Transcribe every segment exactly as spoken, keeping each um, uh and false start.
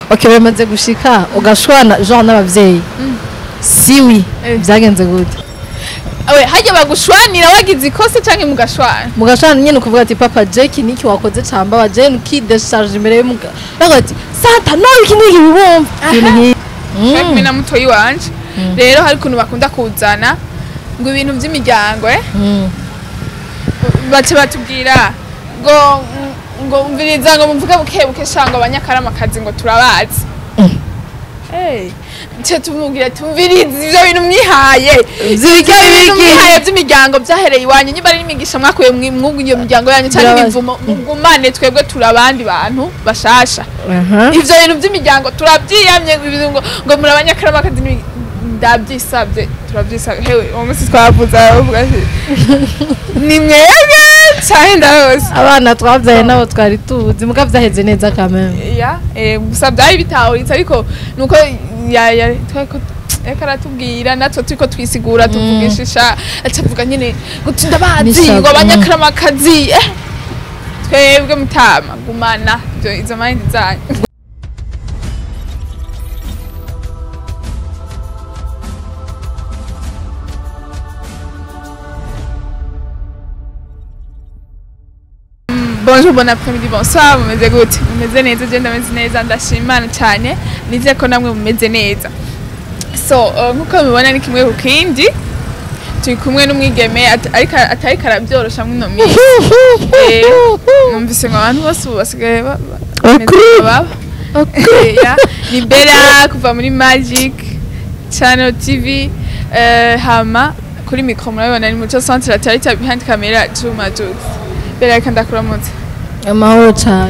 okay bamaze gushika ugashwana genre n'abavyeyi siwi byagenze gute awe hajya bagushwanira wagize ikosa canke mugashwana mugashwana nyene kuvuga ati papa Jake niki wakoze camba wa Jane ki décharge imbere y'umuga bagati Santa no iki niki bibumva mm mena mutoyi wanje rero hari kuntu bakunda kuzana ngo ibintu by'imiryango eh bace batubwira ngo ngo umviriza ngo mvuga buke buke shango abanyakarama kazi ngo turabazi eh cyo tumubwira tumviriza ivyo bintu mwihaye zibike mwihaye by'imiryango byahereye iwanyu nyimba ari n'imigisha mwakuye mwungu iyo miryango yanyu cyane imivumo mugumane twebwe turabandi bantu bashasha ivyo bintu by'imiryango turabyiyamye ngo ngo muri abanyakarama kazi ndabyisabye turabyisabye hewe uwo munsi twavuza avuga ni mwebwe cyane ndabose abana twabyaye nabo twari tuzi muga byaheze neza kameme ya eh gusa byari bitahuritse ariko nuko ya ya twako ekaratubwira natwe turiko twisigura tuvugishisha atavuga nyine gutinda bazi ngo abanyakarama kazi eh twebwe mutama gumana izo mind zanyu Bonjour, bon après-midi, bonsoir, mumeze gute? Mumeze neza, je ndameze neza, ndashimana cyane, nize ko namwe mumeze neza. So, nkuko mubona ni kimwe kukindi, turi kumwe n'umwigeme ariko atari karabyorosha mwino minsi. Eh, numvise ngo abantu bose basigaye baba. Okay, ya, ni Bella kuva muri Magic Channel T V, eh hama kuri micro murabona ni muco centre atari behind camera Juma Jux. Bella kanda kuramutse amahoro cyane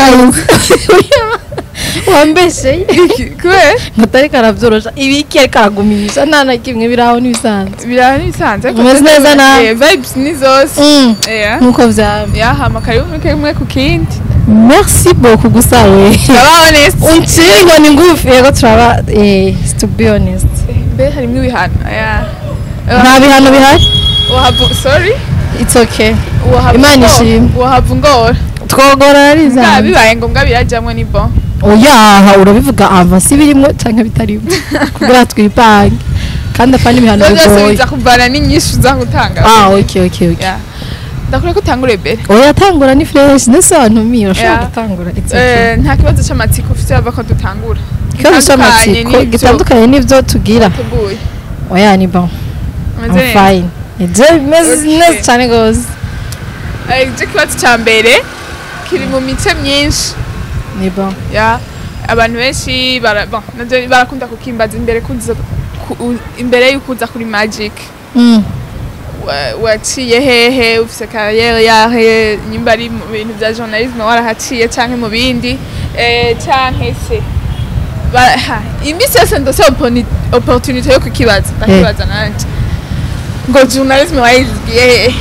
wambeshe kwe mutari karavyorosha ibiki ari kagumisha nana kimwe biraho nibisanzwe biraho nibisanzwe umeze neza na vibes ni zose eh nkuko vyamye ya hama karibu mwe ku kindi merci beaucoup gusawe baba honest uncingo ni ngufi yego turaba eh to be honest be harimo ibihano ya nta bihano bihari wahavu sorry it's okay imana ishimwe wahavu ngora twogora ariza nga bibaye ngombwa birajamwe ni bon oya urabivuga ava si birimo canke bitarimo kugira twipange kandi apana ibihano bigoye biza kuvana n'inyishu za gutanga ah okay okay okay ndakure ko tangure bere oya tangura ni fresh nese abantu miro shaka gutangura eh nta kibazo cy'amatsiko ufite ava ko dutangura kibazo cy'amatsiko gitandukanye n'ivyo tugira oya ni bon I'm fine je meze cyane gose eh je kibazo cyambere kiri mu mice myinshi ni bon ya abantu benshi bara bon barakunda kukimbaza imbere kuza imbere y'ukuza kuri Magic mm waciye hehe ufise carrière yahe nyimba ari mu bintu bya journalisme warahaciye canke mu bindi eh canke se imisi yose ndose opportunité yo kukibaza ndakibaza nanje ngo journalisme wayigiye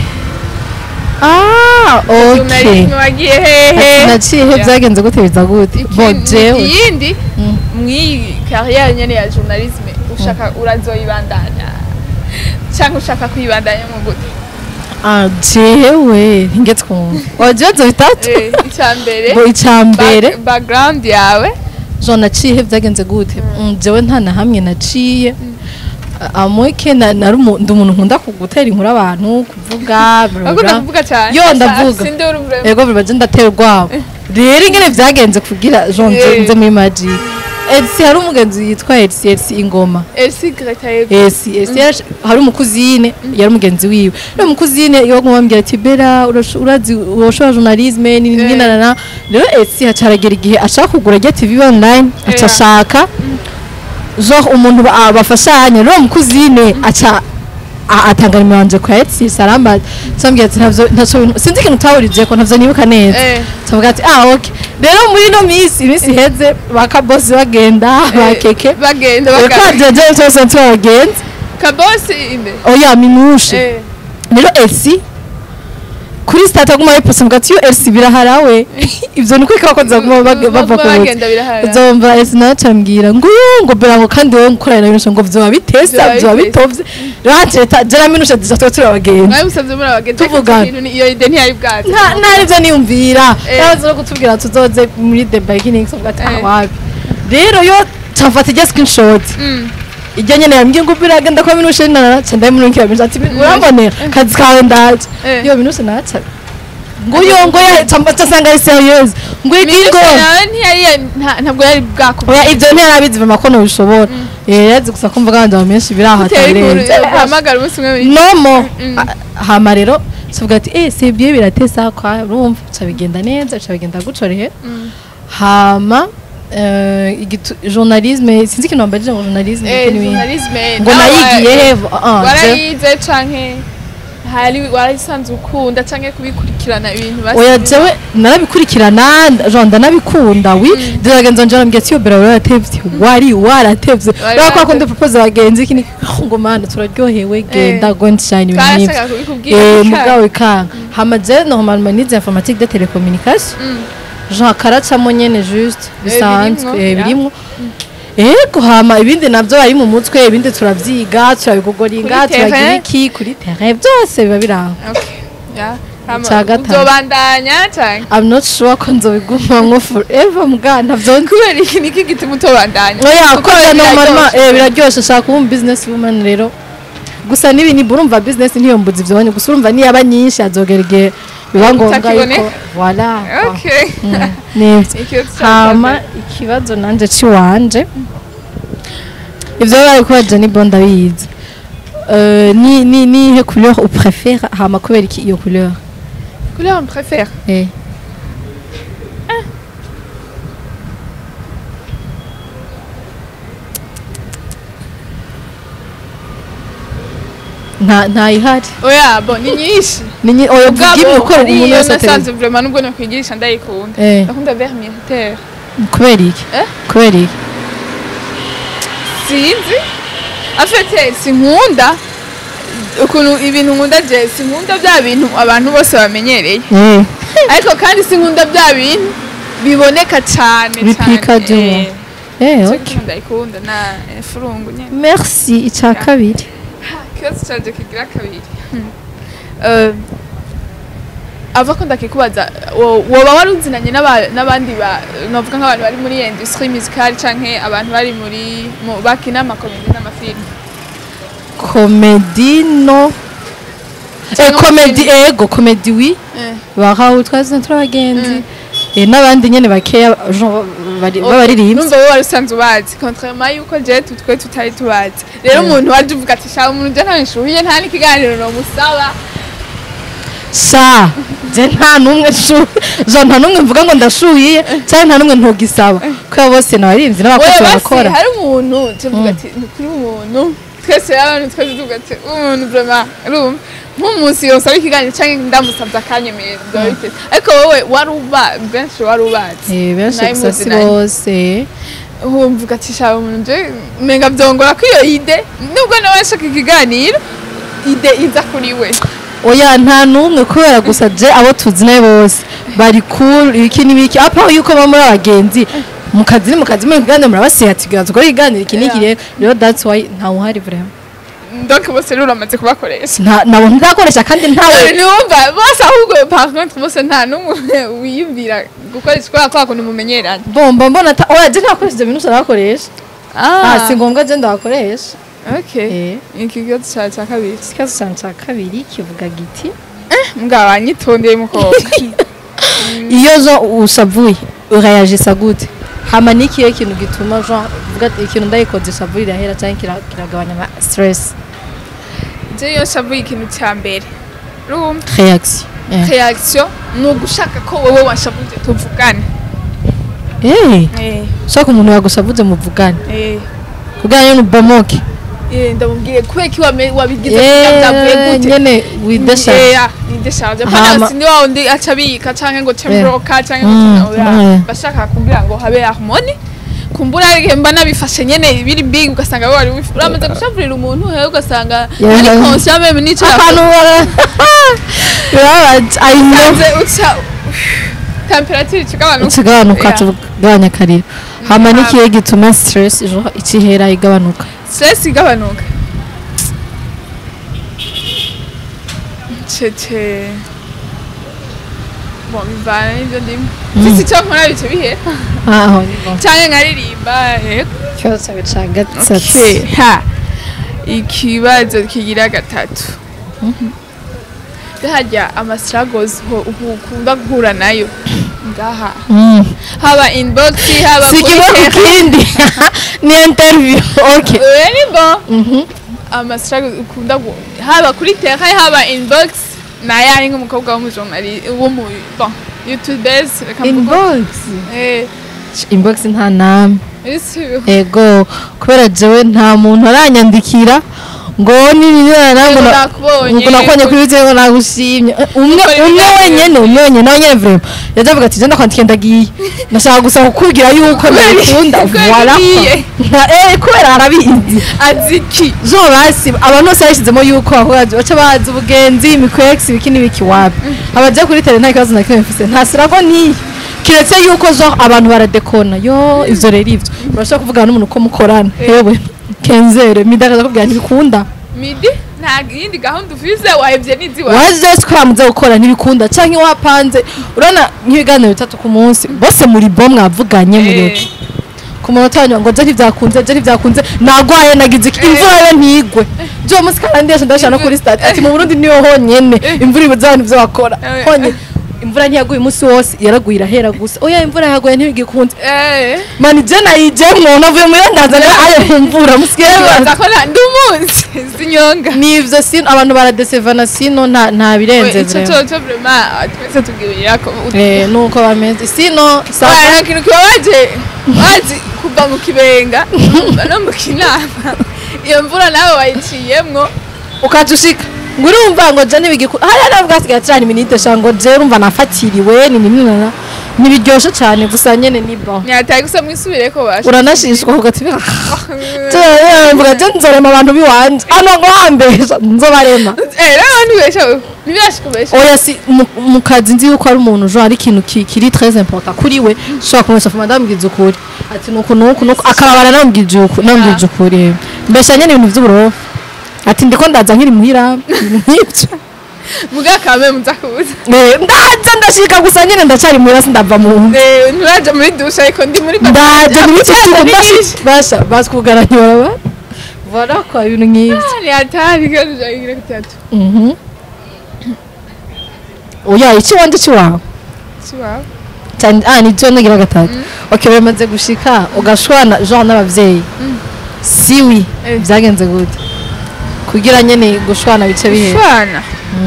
ah okay journalisme wagiye hehe naciye he byagenze gute biza gute bojewe yindi mwi carrière nyene ya journalisme ushaka urazoyibandanya cyangwa ushaka kwibandanya mu gute ah jewe ngetwumva wajezo bitatu eh icambere bo icambere background yawe jo naciye byagenze gute jewe nta na hamwe naciye amoke na nari umuntu nkunda kugutera inkuru abantu kuvuga kuvuga cyane yo ndavuga yego bibaje ndaterwa rero ingene byagenze kugira jonje nze muri Magic Elsi hari umugenzi yitwa Elsi Elsi ingoma Elsi Gretaye Elsi Elsi hari umukuzine yari umugenzi wiwe no umukuzine yo kumwambira ati Bella urazi woshora journalisme ni ninana rero Elsi hacaragera igihe ashaka kugura rya T V online acashaka genre umuntu bafashanya rero umukuzine aca atangana imanje kwa Elsi salamba cyambye ati ntavyo ntaco sinzi ikintu tawurije ko ntavyo nibuka neza cyambye ati ah okay rero muri no miss imisi heze bakabosi bagenda bakeke bagenda bagenda je je je je bagenda kabosi inde oya minushe rero Elsi kuri stata guma iposa mugati yo Elsi biraharawe ivyo niko ikakoza guma bava ko zomba Elsi nacambwira ngo ngo Bella ngo kandi wowe nkorana n'ibintu ngo vyo bitesa vyo bitovye ranje jera minushe dizatwe turabagenda nawe usavye muri abagenda tuvuga iyo ide ntiyari bwaje nta nta ivyo niyumvira yazo no kutubwira tuzoze muri the beginning so gata wapi rero yo camfata ijya screenshot ijya nyene yambwiye ngo biragenda kwa minushe nana cenda murunkira ati urambonera kazi kawe ndaje yo minushe naca nguyo ngo ya camfata sanga ari serious ngo ikingo ntabwo yari bwako oya ivyo ntiyarabizi vuma ko no bishobora eh yazi gusa kumva kandi amenshi biraho atarenze hamagara umunsi umwe nomo hama rero tuvuga ati eh c'est bien biratesa kwa urumva ca bigenda neza ca bigenda gucorehe hama euh journalisme sinzi kintu ambaje ngo journalisme eh journalisme ngo nayigiye hevo warayize canke hari warayisanze ukunda canke kubikurikirana ibintu basi oya jewe narabikurikirana genre ndanabikunda wi ndagenza njana mbye tiyo bera waratevye wari waratevye bakwa ko ndapropose bagenzi kini ngo mana turaryohewe genda go nshine ibintu eh mugawe ka hamaje normalement nize informatique de télécommunication genre karacamo nyene juste bisanzwe birimwo ego hama ibindi navyo bari mu mutwe ibindi turavyiga turabigogoringa turagira iki kuri terrain byose biba biraho okay yeah uzobandanya cyane I'm not sure ko nzobiguma nko forever mugana navyo kubera iki niki gituma utobandanya oya ko normalement eh biraryoshe shaka kuba business woman rero gusa nibi ni burumva business ntiyo mbuzi vyone gusa urumva ni yaba nyinshi azogerege biba ngombwa yuko voilà okay nivyo hama ikibazo nanje ciwanje ivyo bari kubaje ni bonda bize euh ni ni ni he couleur ou préfère hama kubera iki iyo couleur couleur on préfère eh nta nta ihari oya bo ni nyinshi ni oya bwimwe ukora umuntu wese nasanze vraiment nubwo nakwigisha ndayikunda ndakunda vert militaire kubera iki kubera iki sinzi afite sinkunda ukuntu ibintu nkunda je sinkunda bya bintu abantu bose bamenyereye ariko kandi sinkunda bya bintu biboneka cyane cyane eh okay ndayikunda na furungu nyene merci ica kabiri kibazo cyaje kigira kabiri eh ava ko ndakikubaza woba warunzinanye n'abandi ba novuga nk'abantu bari muri industrie musicale canke abantu bari muri bakina ama comedy n'amafilm comedy no eh comedy ego comedy oui bahawe twazi turabagenzi eh n'abandi nyene bakeya bari baririmbye numva bo warusanze ubazi contrairement yuko je tutwe tutari tubazi rero umuntu waje uvuga ati sha umuntu je ntanishuye nta nikiganiro no musaba sa je nta numwe shu je nta numwe mvuga ngo ndashuye cyane nta numwe ntogisaba ko bose nabarimvye n'abakozi bakora hari umuntu tuvuga ati kuri umuntu twese abantu twese tuvuga ati umuntu vraiment rum nk'umunsi yose ari kiganiro cyangwa ndamusabye akanyemera ndabite ariko wowe waruba benshi warubatse eh benshi sasi bose umvuga ati sha umuntu je menga byongora ko iyo ide nubwo nawe shaka ikiganiro ide iza kuri we oya nta numwe kubera gusa je abo tuzine bose bari cool iki nibiki apa yuko bamuri abagenzi mukazi mukazi muri gande murabasiya tigira tukora iganira iki niki rero rero that's why nta uhari vraiment donc bose rero amaze kubakoresha nta nabo ndakoresha kandi ntawe numva bose ahubwo par contre bose nta numwe wiyumvira gukoresha kwa kwa kuntu mumenyeranye bomba mbona oya je ntakoresha ibintu sarakoresha ah si ngombwa je ndakoresha okay iki kibazo cya cya kabiri ikibazo cya cya kabiri kivuga giti mbwa nyitondeye mukobwa iyo zo usavuye urayagisa gute hama niki ikintu gituma genre vuga ikintu ndayikodesha vuye irahera cyangwa kiragabanya ama stress je yo savuye ikintu cya mbere rum reaction reaction no gushaka ko wowe washavuye tuvugane eh eh shaka umuntu yagusavuze muvugane eh kuganya n'ubomoke eh ndamubwiye kweki wabigize byavuye gute nyene widesha eh idesha pana sindi wa undi acabika canke ngo tembroka canke ngo bashaka kugira ngo habe harmony kumbura ari mba nabifashe nyene biri big ugasanga wari uramaze gushavurira umuntu he ugasanga ari conscient même nico akantu I know uca temperature kigabanuka kigabanuka tugabanya karira hama nikiye gituma stress ejo ikihera igabanuka stress igabanuka cece bon bivana n'ibyo ndimo sisi cyo nkora bice bihe aho cyangwa nkaririmba yego cyose bica gatatu okay ha ikibazo kigira gatatu hajya ama struggles ukunda guhura nayo ngaha haba inbox haba kuri kindi ni interview okay ni bon ama struggles ukunda haba kuri terrain haba inbox na yani nk'umukobwa w'umujournalist wo mu bon youtubers inbox eh inbox nta namwe ego kubera jewe nta muntu aranyandikira ngo nibirana ngo ngo nakonye kuri video nagushimye umwe umwe wenyene umwe wenyene nawe nyene vraiment yazavuga ati jenda kwandika ndagiye nashaka gusa kukubwira yuko ndakunda voilà eh kubera arabizi aziki zo basi abantu bose yashizemo yuko akoraje baca bazi ubugenzi imikwex bikini biki wapi abaje kuri tele nta kibazo nakimwe mfise nta sirago ni kiretse yuko zo abantu baradekona yo ivyo rero ivyo urashaka kuvugana n'umuntu ko mukorana hewe kenzere midagaza kubwira ntibikunda midi nta yindi gahunda ufise wahevye nizi wa waje twamuze gukora ntibikunda canke wapanze urana nk'ibiganiro bitatu ku munsi bose muri bo mwavuganye muyoke ku munota wanyu ngo je ntivyakunze je ntivyakunze nagwaye nagize imvura yo ntigwe je munsi kandi yasha ndashana kuri stat ati mu Burundi niyo honyene imvura ibuzana ivyo bakora honye imvura ntiyaguye umunsi wose yaraguye irahera gusa oya imvura yaguye ntibigikunze eh mani je nayijemwo navuye mu yandaza ayo imvura musikere bazakora ndumunsi sinyonga nivyo sino abantu baradesevana sino nta nta birenze vre cyo cyo vraiment twese tugibira ko eh nuko bameze sino sasa kintu kibaje wazi kuva mu kibenga no mu kinama iyo mvura nawe wayiciyemwo ukajushika ngurumva ngo je nibigikunda hari navuga sigaye cyane minute shango je urumva nafatiriwe ni ninana nibiryoshe cyane gusa nyene ni bon nyataye gusa mwisubire ko basha uranashishwa ugati je mvuga je nzorema abantu biwanje ano ngo hambesha nzobarema eh abantu besha nibashikubesha oya si mu kazi nzi yuko ari umuntu jo ari ikintu kiri très important kuri we shaka kumesha madame gizukuri ati nuko nuko nuko akababara nambwije uko nambwije ukuri mbesha nyene ibintu vy'uburo ati ndiko ndaza nkiri muhira nk'ibyo muga kame muzakuza eh ndaza ndashika gusa nyene ndacari muhira sindava mu eh nuraje muri dusha ariko ndi muri ndaje muri cyo ndashika basha baskugaranya baba voilà quoi ibintu nk'ibyo ni atari gaje igira gatatu mhm oya iki wanje ci wawe ci wawe cyane ah ni cyo ndagira gatatu okay bamaze gushika ugashwana genre n'abavyeyi siwi byagenze gute kugira nyene gushwana bice bihe gushwana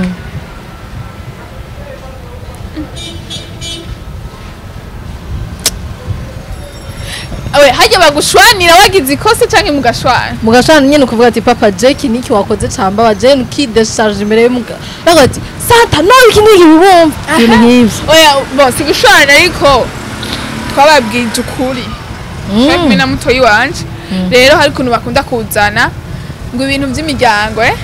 awe hajya bagushwanira wagize ikosa canke mugashwana mugashwana nyene kuvuga ati papa Jake niki wakoze camba wa Jane ki décharge imbere y'umuga bagati Santa no iki niki bibumva ibintu nk'ivyo oya bo si gushwana ariko twababwije ukuri kandi na mutoyi wanje rero hari kuntu bakunda kuzana ngo ibintu by'imiryango eh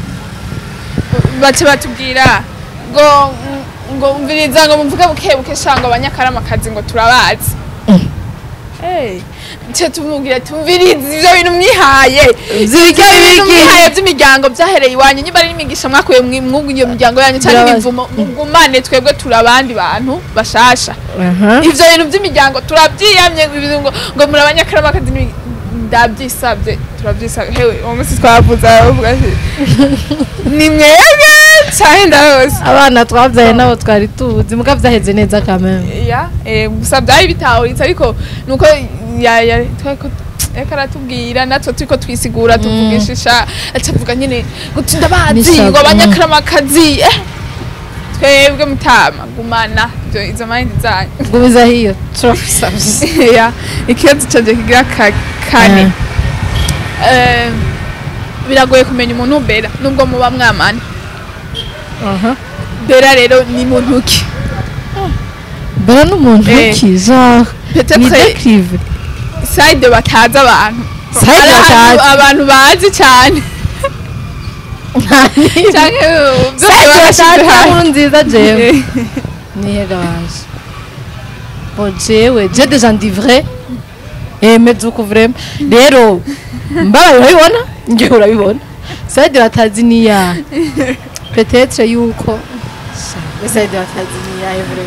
bace batubwira ngo ngo umviriza ngo mvuga buke buke shango abanyakarama kazi ngo turabazi eh cyo tumubwira tumviriza ivyo bintu mwihaye zirike mwihaye by'imiryango byahereye iwanyu niba ari imigisha mwakuye mwugu iyo miryango yanyu cyane ibivumo mugumane twebwe turabandi bantu bashasha ivyo bintu by'imiryango turabyiyamye ngo ngo muri abanyakarama kazi ndabyisabye turabyisabye hewe uwo munsi twavuza uvuga ni mwebwe cyane ndabose abana twabyaye nabo twari tuzi muga byaheze neza kameme ya eh gusa byari bitahuritse ariko nuko ya ya twako ekaratubwira natwe turiko twisigura tuvugishisha atavuga nyene gutinda bazi ngo abanyakarama kazi eh twebwe mutama gumana izo mind zanyu gumiza hiyo turafisabye ya ikibazo canje kigira kane eh biragoye kumenya umuntu bera nubwo muba mwamana aha bera rero ni muntu ki bera n'umuntu ki genre peut-être side bataza abantu side bataza abantu bazi cyane cyane bataza nziza jewe niyega baje bon jewe je déjà ndi vrai eh mezuko vraiment rero mbaye urabibona ngiye urabibona side batazi niya peut-être yuko Side batazi ni yahe bro.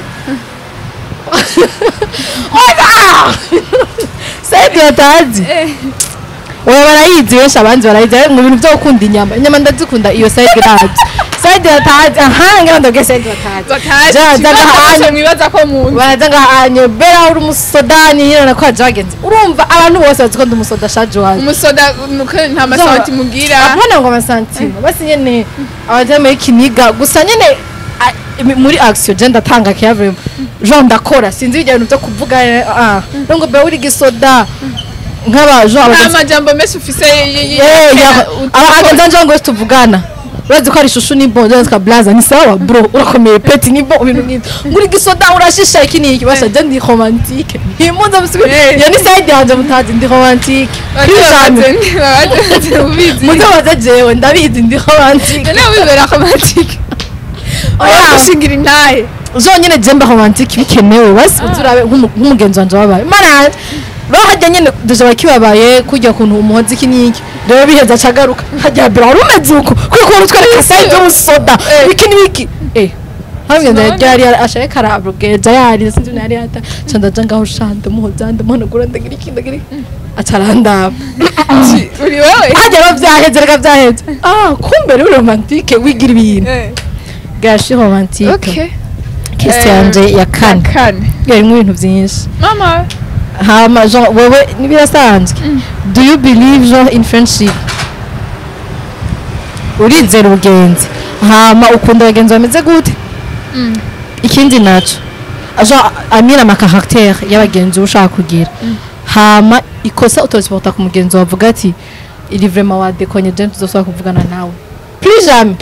Oya! Side batazi. Oya barayizi benshi abandi barayizi mu bintu byo gukunda inyama. Inyama ndazikunda iyo side batazi. Side batazi aha nganda bwe side batazi. Batazi. Batazi mwibaza ko muntu. Baraza ngahanye bera uri umusodani yera nako ajagenze. Urumva abantu bose bazikunda umusoda shaje waje. Umusoda nuko nta masanti mugira. Apana ngo amasantima. Basi nyene abajame ikiniga gusa nyene muri action je ndatanga kiyavre Jean ndakora sinzi ibyo bintu byo kuvuga ah ngo be uri gisoda nk'aba Jean aba amajambo mese ufise abagenza nje ngo tuvugana urazi ko ari shushu ni bon donc blaza ni sawa bro urakomeye peti ni bon ibintu nk'ibyo muri gisoda urashisha iki ni iki basa je ndi romantique imuza musubira ya ni side yanje mutazi ndi romantique muzo baza jewe ndabizi ndi romantique nawe wibera romantique oya ushingira intahe zonyene jemba romantique bikenewe basi uturabe nk'umugenzi wanje wabaye mana bahajya nyene deje bakibabaye kujya kuntu umuhozi kiniki rero biheza cagaruka hajya bra rumeze uko kuko rutwereka side y'umusoda iki niki eh hamwe ndari ashaye karabrugeja yari sinzi nari ata chanda janga ho shanda muhozanda mona gura ndagira iki ndagira ataranda uri wewe hajya bavyaheze reka vyaheze ah kumbe rero romantique wigira ibintu gashi romantique okay Christian je ya kane yari mu bintu byinshi mama hama Jean wewe nibirasanzwe do you believe Jean in friendship urizera ubugenzi hama ukunda abagenzi bameze gute ikindi naco Jean amira ama caractère y'abagenzi ushaka kugira hama ikosa utosiporta ku mugenzi wavuga ati ili vraiment wa dekonye je tuzosoba kuvugana nawe plus jamais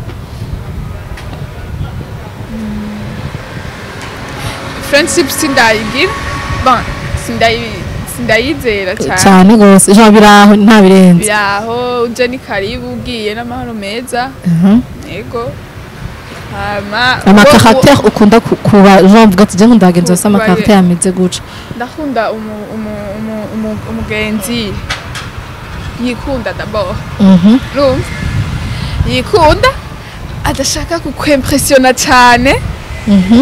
friendship sindayigira bon sindayi sindayizera cyane cyane gose Jean biraho nta birenze biraho uje ni karibu ugiye n'amahoro meza yego hama ama caractère ukunda kuba Jean vuga ati je ndagenza sa ama caractère ameze guca ndakunda umugenzi yikunda d'abord mhm yikunda adashaka kukwimpressiona cyane mhm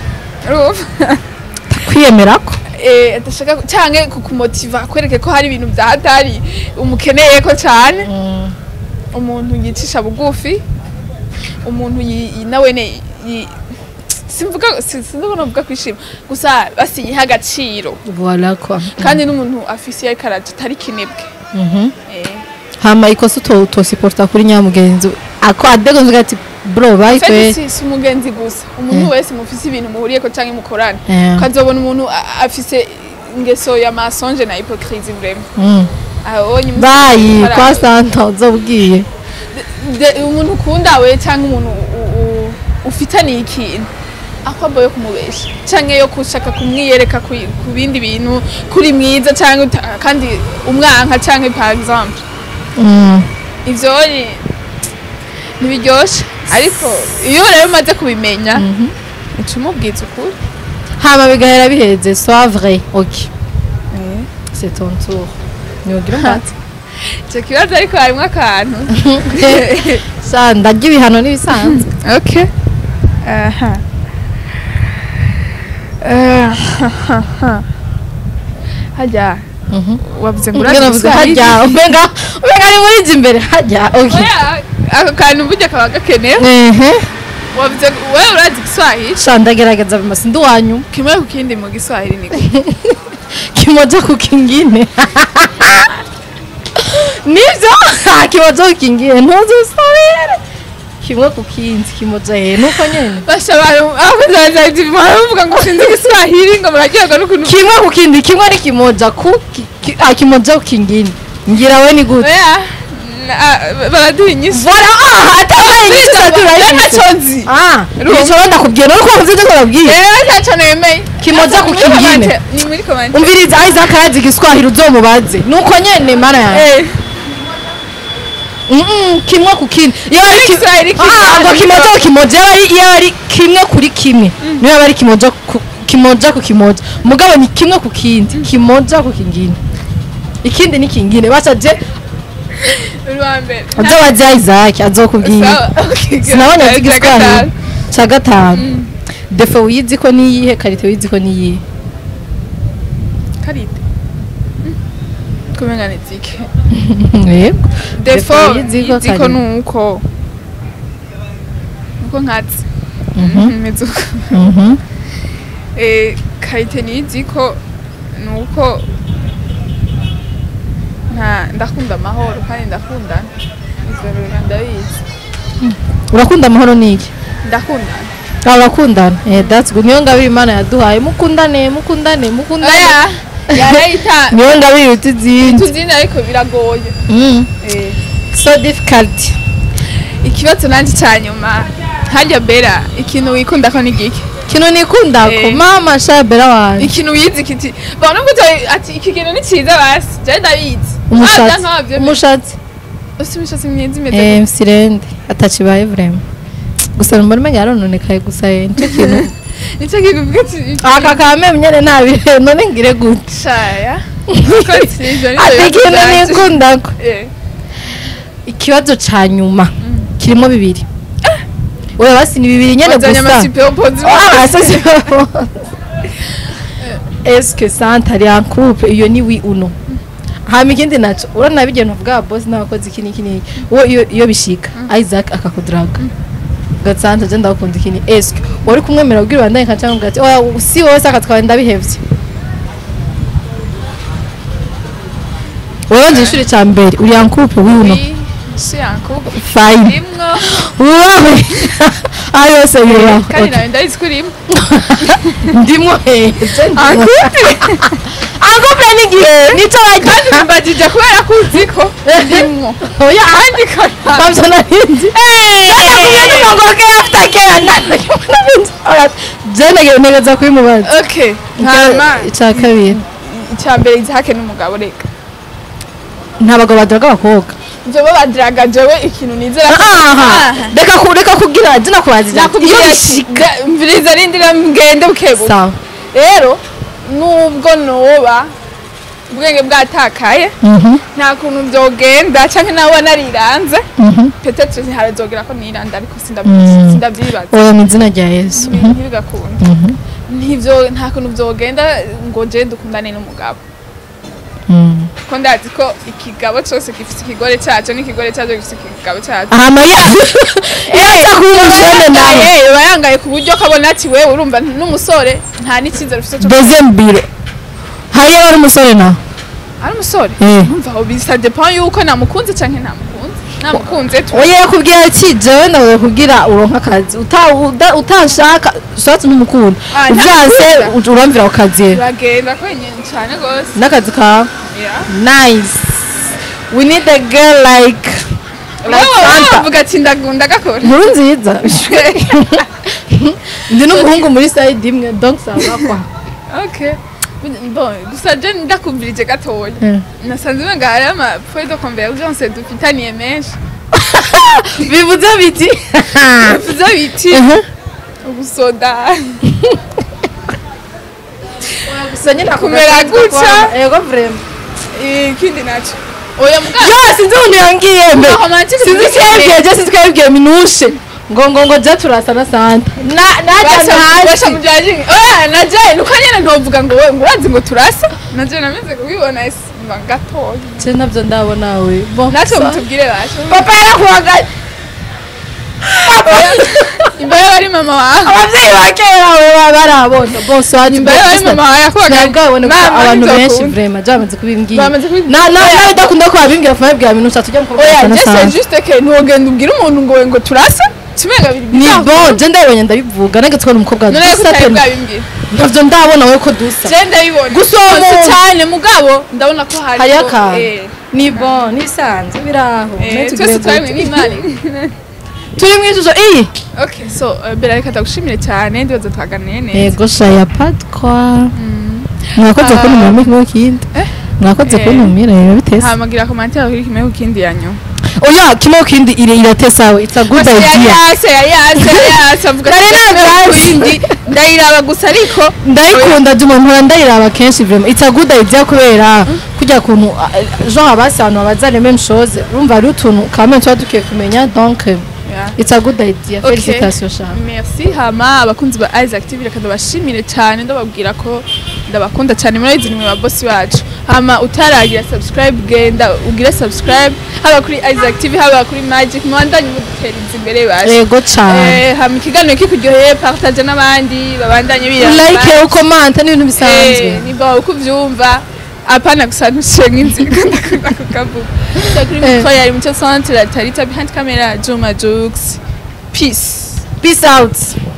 kwiyemerako eh adashaka canke kukumotiva kwereke ko hari ibintu byahatari umukeneye ko cyane umuntu yicisha bugufi umuntu nawe ne simvuga sinzobona vuga kwishima gusa basiyiha agaciro voilà quoi kandi n'umuntu afisi ya karaje tari kinebwe mhm eh hama ikosa to to supporta kuri nyamugenzi ako adegonze ati bro bye kwe si umugenzi gusa umuntu wese mufise ibintu muhuriye ko canke mukorana kazobona umuntu afise ingeso ya mensonge na hypocrisie vraiment aho nyuma bye kwa Sannta uzobwiye umuntu ukunda we canke umuntu ufitaniye ikintu akwabo yo kumubesha canke yo kushaka kumwiyereka ku bindi bintu kuri mwiza canke kandi umwanka canke par exemple ivyo nibiryoshe ariko iyo rero umaze kubimenya icumubwiza ukuri hama bigahera biheze soit vrai ok c'est ton tour niyogira hati cyo kibazo ariko harimo akantu sa ndagira ibihano n'ibisanzwe okay aha hajya wavuze ngo uravuze hajya ubenga ubenga ari muri imbere hajya okay ako kantu burya kaba gakenewe ehe wavuze wewe urazi Kiswahili shanda gerageza bimasi ndi wanyu kimwe ku kindi mu Kiswahili niko kimoja ku kingine nivyo kimoja ku kingine ntuzusubire kimwe ku kindi kimoja he nuko nyene basha abantu abazaza ivuga ngo sinzi Kiswahili ngo muragirwa n'ukuntu kimwe ku kindi kimwe ni kimoja ku kimoja ku kingine ngira we ni gute baraduhinyise voilà ah atabayinyise turayifise ah nico ndakubwiye no ko mvuze ko babwiye eh cyacho nemeye kimoja ku kingine ni muri comment umviriza aiza kazi Kiswahili uzomubaze nuko nyene mara yawe mm kimwe ku kindi iyo ari Kiswahili ah ngo kimoja ku kimoja iyo ari kimwe kuri kimwe niyo ari kimoja kimoja ku kimoja mugabo ni kimwe ku kindi kimoja ku kingine ikindi ni kingine bacaje urwambere azobaza Isaac azokubwiye sinabonye Kiswahili ca gatanu defo wizi ko niyihe karite wizi ko niyihe karite kumengana zike yego defo wizi ko ziko nuko nuko nkatsi mhm mezuko mhm eh karite nizi ko nuko nta ndakunda amahoro kandi ndakunda izorora ndabizi urakunda amahoro niki ndakunda abakundana eh that's good niyo ngabiri Imana yaduhaye mukundane mukundane mukundane aya yarayita niyo ngabiri utizindi tuzina ariko biragoye mm eh so difficult ikibazo nanje cyanyuma harya bera ikintu wikunda ko nigiki kino nikunda ko Eh. mama shabera wanje ikintu wizi kiti bona ngo ati iki kintu ni ciza basi je ndabizi umushatsi umushatsi usimishatsi myenzi meze eh msirende atachibaye vraiment gusa numva menga yarononekaye gusa nicyo kintu nico kikuvuga ati aka kame mnyene ntabire none ngire gute shaya ko sije ni ati kintu nikunda ko eh ikibazo ca nyuma kirimo bibiri oya basi ni bibiri nyene bazanya gusa amasipe opozi ah ça c'est est-ce que Sannta ari en couple iyo ni oui ou non hama ikindi naco urana bigeno bwa boss n'abakozi iki niki niki wo iyo iyo bishika Isaac akakudraga gatsanta je ndakunda iki ni est-ce que wari kumwemera ubwira bandanye kacanga ati oya si wose akatwaye ndabihevye wowe ishuri ca mbere uri en couple oui ou non si yanko fine rimwo wowe ayo se yura kandi nawe ndabizi ko rimwe ndimwo heze akupe akupe nigihe nico kandi mbajije kubera ko uziko rimwo oya kandi kana kabyo narinzi eh ngoke after kera nani jene genegeza kwimubaza okay ntama ica kabiri icyambere izihake n'umugabo reka ntabagabo badraga abakobwa jewe badraga jewe ikintu nizera aha reka ku reka kugira zina kubazira nakubwira ati mviriza rindira ngende bukebu sawa rero nubwo noba ubwenge bwatakaye nta kuntu byogenda canke nawe nariranze peut-être ntiharezogera ko niranda ariko sindabyibaza sindabyibaza oya mu izina rya Yesu ntibigakunda ntivyo nta kuntu byogenda ngo je dukundane n'umugabo ko ndazi ko ikigabo cyose gifite ikigore cyacu n'ikigore cyacu gifite ikigabo cyacu ahama ya eza kumujene nawe eh bayangaye ku buryo kabona ati wewe urumva n'umusore nta n'icyizere ufite cyo deuxième biro hariya ari umusore na ari umusore Eh. numva aho bisa depend yuko namukunze canke ntamukunze namukunze tu oya yakubwira ati jewe ndawe kugira uronka akazi uta- uda- utashaka ushatse n'umukunda Ah, uvyanse ntakunda. urambira ku kazi bagenda kwenyene cyane gose n'akazi kawe yeah nice we need a girl like like Sannta bavuga ati ndagunda gakora nkuru nziza ndi n'umuhungu muri side imwe donc ça va quoi okay bon gusa je ndakumvirije gatoya Eh. nasanze umenga hari ama point de convergence dufitaniye menshi bivuze biti bivuze biti ubusoda gusa nyine kumera gutya. yego vraiment ikindi naco oya muga yo sinzi umuntu yangiye mbe romantique sinzi twebwe je sinzi twebwe minushe ngo ngo ngo je turasa na Sannta na naja basha hasi mujaji oya naje nuko nyene ntovuga ngo wewe ngo urazi ngo turasa naje nameze kubibona mba gatoya je navyo ndabona we bon naco mutubwire bacu papa yarakuwaga imbere bari mama wawe abavyeyi ba kera we barabona bon so ari imbere bari mama wawe yakubaga ntabwo abone ko abantu benshi vraiment jamaze kubimbwira bamaze kubimbwira. na na nawe udakunda ko babimbwira fa babwira minusha tujya mu oya na je c'est Sannta juste que ntugenda ubwira umuntu ngo ngo turasa kimenga biri ni bon je ndabonye ndabivuga nage twara umukobwa none ko dusa utari pe bwabimbwira navyo ndabona we ko dusa je ndabibona Gusa uwo Gusa muntu- cyane mugabo ndabona ko hari hari ko- akantu eh, ni bon nisanze biraho eh, Nawe twese tugire twari gute. n'imana turi mu ishusho iyi okay so uh, bera reka ndagushimire cyane ndibaza twaganiye neza yego shaya patwa mwakoze Ah. kuntumira muri kimwe kindi Eh? mwakoze Eh. kuntumira rero bitese hamagira commentaire kuri kimwe ku kindi yanyu oya kimwe kindi ire iratesa we it's a good idea yase yase yase avuga Nari nabyasi. kindi ndayiraba gusa ariko ndayikunda juma mpora ndayiraba kenshi vraiment it's a good idea kubera kujya kuntu genre abasi abantu babaza les mêmes choses urumva ari utuntu quand même tuba dukiye kumenya donc euh, Yeah. it's a good idea Okay. felicitation sha Merci hama abakunzi ba Isaac T V reka ndabashimire cyane ndababwira ko ndabakunda cyane muri izi nimwe ba boss wacu hama utaragira subscribe genda ugire subscribe haba kuri Isaac T V haba kuri Magic mwandanye mudutera imbere baje yego cyane eh hama ikiganiro kikuryoheye partage n'abandi babandanye biya like ucomment n'ibintu bisanzwe eh niba uko uvyumva apana gusanushe nk'inzira ndakunda kukavuga so kuri mukora yari mucyo centre tarita behind camera Juma Jux peace peace out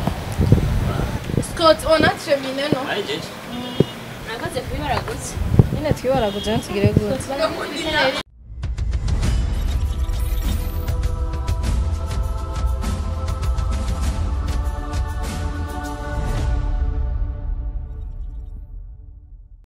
Scott on a terminer no Nakaze kubibara gutse. nyine twibaraguze ntugire gute